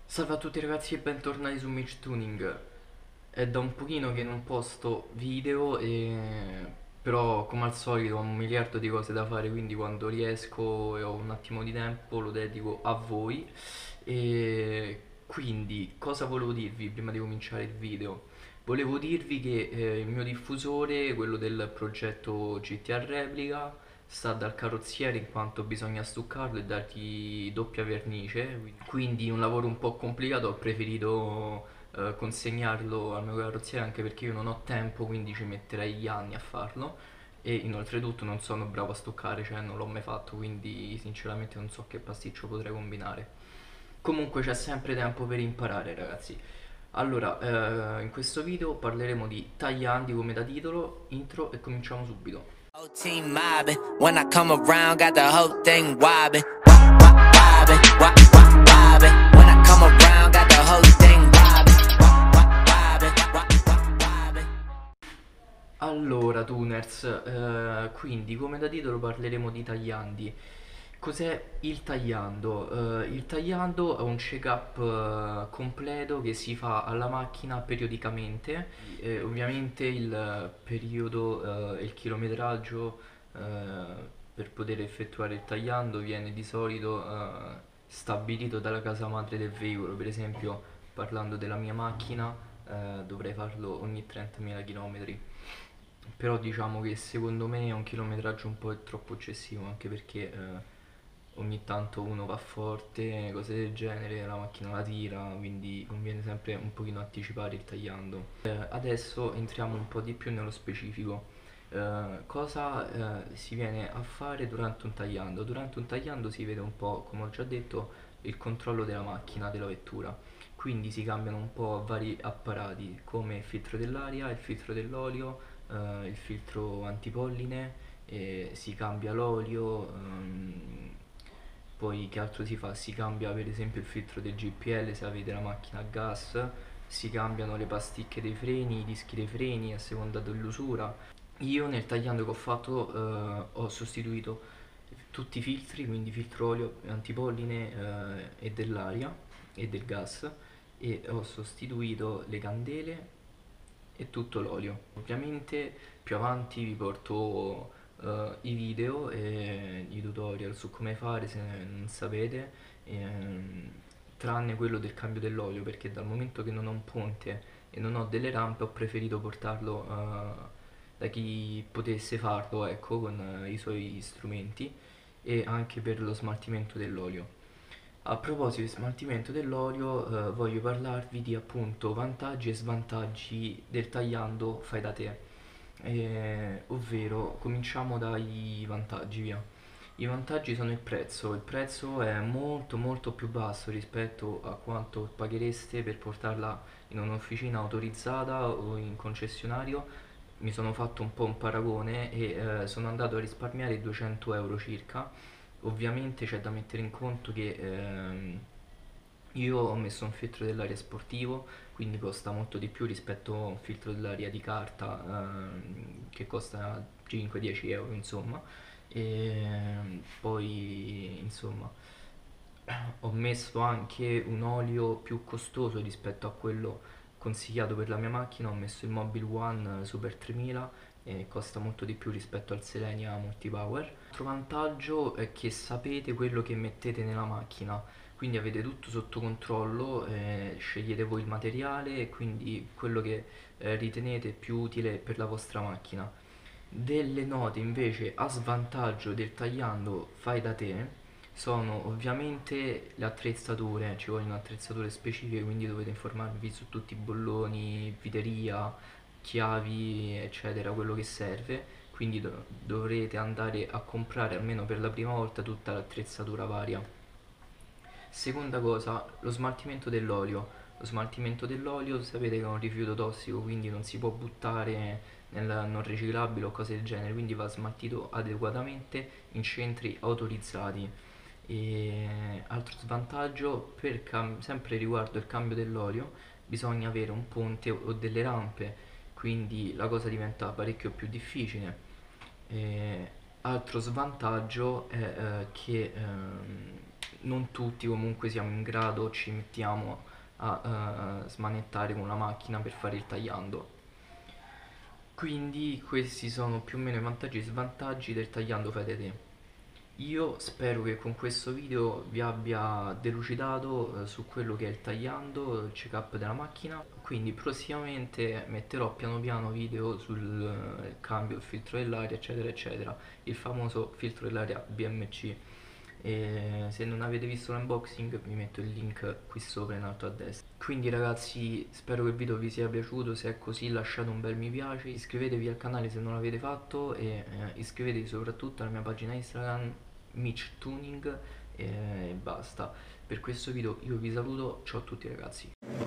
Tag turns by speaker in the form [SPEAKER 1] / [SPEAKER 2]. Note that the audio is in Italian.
[SPEAKER 1] Salve a tutti ragazzi e bentornati su Mitch Tuning. È da un pochino che non posto video però come al solito ho un miliardo di cose da fare, quindi quando riesco e ho un attimo di tempo lo dedico a voi. E quindi cosa volevo dirvi prima di cominciare il video? Volevo dirvi che il mio diffusore, quello del progetto GTA Replica, sta dal carrozziere in quanto bisogna stuccarlo e dargli doppia vernice, quindi un lavoro un po' complicato. Ho preferito consegnarlo al mio carrozziere anche perché io non ho tempo, quindi ci metterei gli anni a farlo e inoltretutto non sono bravo a stuccare, cioè non l'ho mai fatto, quindi sinceramente non so che pasticcio potrei combinare. Comunque c'è sempre tempo per imparare ragazzi. Allora, in questo video parleremo di tagliandi come da titolo, intro e cominciamo subito.
[SPEAKER 2] Whole team mobbing. When I come around, got the whole thing wobbing. Wobbing, wobbing. When I come around, got the whole thing wobbing.
[SPEAKER 1] Allora, Tuners, quindi come da titolo parleremo di tagliandi. Cos'è il tagliando? Il tagliando è un check-up completo che si fa alla macchina periodicamente. Ovviamente il periodo e il chilometraggio per poter effettuare il tagliando viene di solito stabilito dalla casa madre del veicolo. Per esempio, parlando della mia macchina, dovrei farlo ogni 30.000 km. Però diciamo che secondo me è un chilometraggio un po' troppo eccessivo, anche perché ogni tanto uno va forte, cose del genere, la macchina la tira, quindi conviene sempre un pochino anticipare il tagliando. Adesso entriamo un po' di più nello specifico. Cosa si viene a fare durante un tagliando? Durante un tagliando si vede un po', come ho già detto, il controllo della macchina, della vettura. Quindi si cambiano un po' vari apparati come il filtro dell'aria, il filtro dell'olio, il filtro antipolline, si cambia l'olio, poi che altro si fa? Si cambia per esempio il filtro del GPL se avete la macchina a gas, si cambiano le pasticche dei freni, i dischi dei freni a seconda dell'usura. Io nel tagliando che ho fatto ho sostituito tutti i filtri, quindi filtro olio, antipolline e dell'aria e del gas, e ho sostituito le candele e tutto l'olio. Ovviamente più avanti vi porto i video e i tutorial su come fare se non sapete, tranne quello del cambio dell'olio, perché dal momento che non ho un ponte e non ho delle rampe ho preferito portarlo da chi potesse farlo, ecco, con i suoi strumenti, e anche per lo smaltimento dell'olio. A proposito di smaltimento dell'olio, voglio parlarvi di appunto vantaggi e svantaggi del tagliando fai da te. Ovvero, cominciamo dai vantaggi, via. I vantaggi sono il prezzo è molto molto più basso rispetto a quanto paghereste per portarla in un'officina autorizzata o in concessionario. Mi sono fatto un po' un paragone e sono andato a risparmiare 200 euro circa. Ovviamente c'è da mettere in conto che io ho messo un filtro dell'aria sportivo, quindi costa molto di più rispetto a un filtro dell'aria di carta che costa 5-10 euro insomma. E poi insomma ho messo anche un olio più costoso rispetto a quello consigliato per la mia macchina. Ho messo il Mobil One Super 3000 e costa molto di più rispetto al Selenia Multipower. Altro vantaggio è che sapete quello che mettete nella macchina, quindi avete tutto sotto controllo, scegliete voi il materiale e quindi quello che ritenete più utile per la vostra macchina. Delle note invece a svantaggio del tagliando fai da te sono ovviamente le attrezzature. Ci vogliono attrezzature specifiche, quindi dovete informarvi su tutti i bolloni, viteria, chiavi, eccetera, quello che serve. Quindi dovrete andare a comprare almeno per la prima volta tutta l'attrezzatura varia. Seconda cosa, lo smaltimento dell'olio. Lo smaltimento dell'olio sapete che è un rifiuto tossico, quindi non si può buttare nel non riciclabile o cose del genere, quindi va smaltito adeguatamente in centri autorizzati. E altro svantaggio, sempre riguardo il cambio dell'olio, bisogna avere un ponte o delle rampe, quindi la cosa diventa parecchio più difficile. Altro svantaggio è che non tutti comunque siamo in grado, ci mettiamo a smanettare con la macchina per fare il tagliando. Quindi questi sono più o meno i vantaggi e svantaggi del tagliando fai da te. Io spero che con questo video vi abbia delucidato su quello che è il tagliando, il check-up della macchina. Quindi prossimamente metterò piano piano video sul cambio, il filtro dell'aria, eccetera eccetera, il famoso filtro dell'aria BMC. E se non avete visto l'unboxing vi metto il link qui sopra in alto a destra. Quindi ragazzi, spero che il video vi sia piaciuto. Se è così lasciate un bel mi piace, iscrivetevi al canale se non l'avete fatto e iscrivetevi soprattutto alla mia pagina Instagram Mitch Tuning e basta. Per questo video io vi saluto, ciao a tutti ragazzi.